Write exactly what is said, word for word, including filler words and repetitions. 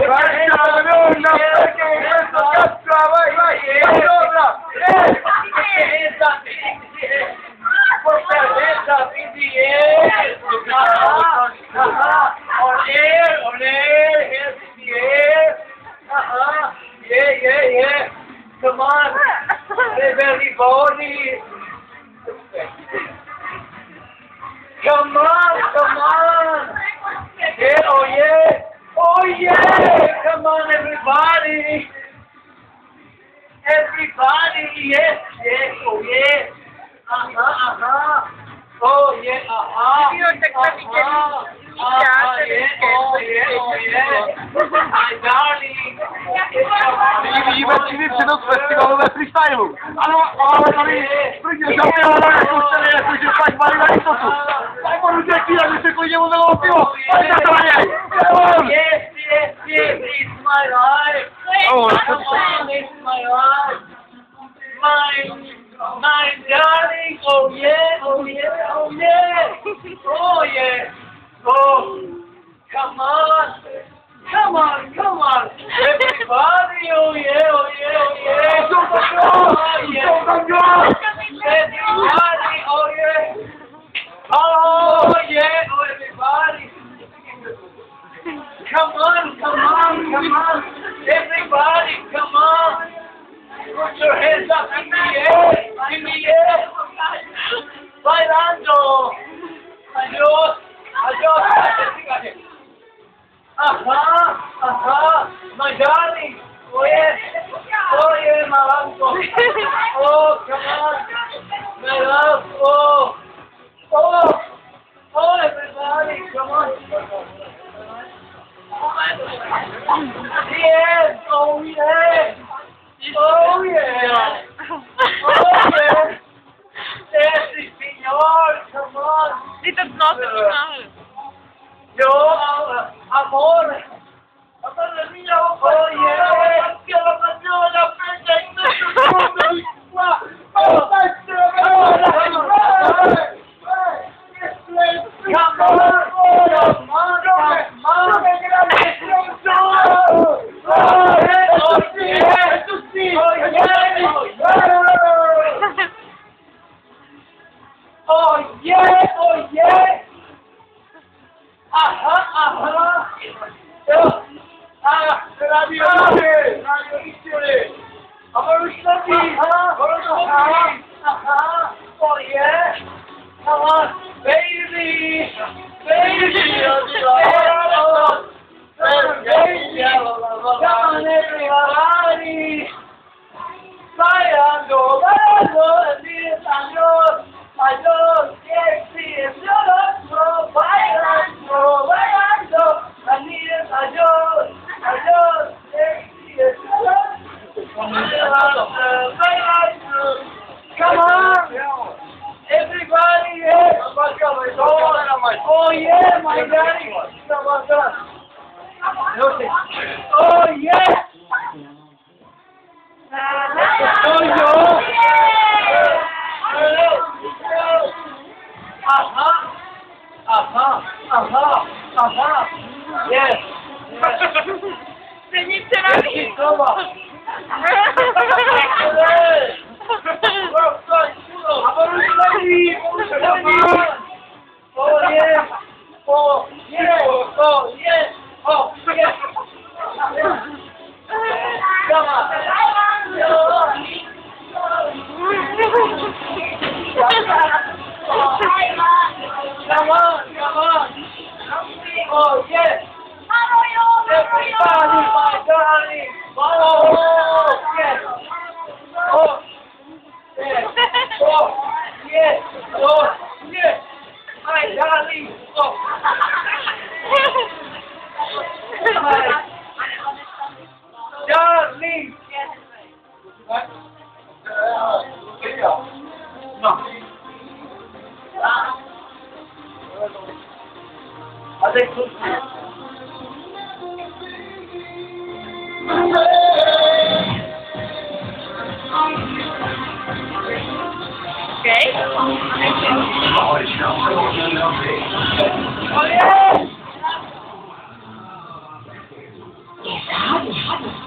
Basta, nonna, perché questo cazzo, vai, vai, sopra, eh! Fortaleza, quindi, eh! Ah, ah, on air, on air, here, yeah, uh-huh, yeah, yeah, yeah, come on, everybody, come on, come on, yeah, oh yeah, oh yeah, come on everybody, everybody, yes, yes, oh yeah, uh-huh, uh-huh, oh yeah, uh-huh, uh-huh, uh-huh, yeah, oh yeah, oh yeah, my darling, I pracownicy do festiwalu freestylu. Ale ale tady první zaměla na kustele, jakože fakt malý na jistotu. Tak budu děký, aby se klidně mluvilo o pivo. Pojď na to na něj. Yes, yes, yes, it's my life. Oh, come on, it's my life. My, my darling, oh yeah, oh yeah, oh yeah, oh yeah, oh, come on. Come on, come on, everybody, oh yeah, oh yeah, oh yeah, oh yeah, everybody, oh yeah, oh yeah, oh everybody, come on, come on, come on, everybody, come on, put your hands up in the air, in the air, bailando, adios, adios, Aha, aha, my darling, oh yeah, oh yeah, my uncle, oh come on, my love, oh, oh, oh everybody, come on, yes, oh yeah, oh yeah, oh yeah, yes, signor, come on, Dit is not the yo, amor, amor mío, oh yeah, que la pasión, la fecha y todo el Oh yeah, oh yeah. Aha, aha. Ah, radio, radio history. Amor study. Amor study. Aha. Oh yeah. Come on, baby. Baby. Oh, baby. Come on, everybody. Bailando, bailando, adiós, adiós, sexy, adiós, bailando, bailando, adiós, adiós, adiós, sexy, adiós, bailando, bailando. Come on, everybody, yeah. Oh yeah, my daddy. Oh yeah. Oh yo. Aha, aha, aha, aha. Yes. C'est ni c'est la vie. Oh yeah. Oh yeah. Oh yes. Oh yes. Come on. Come on, come on. Oh yes. Everybody, my darling. Oh yes. Oh yes. Oh yes. Oh yes. My darling. Oh. My darling. What? No. I think so. Okay. Oh yeah. Vamos.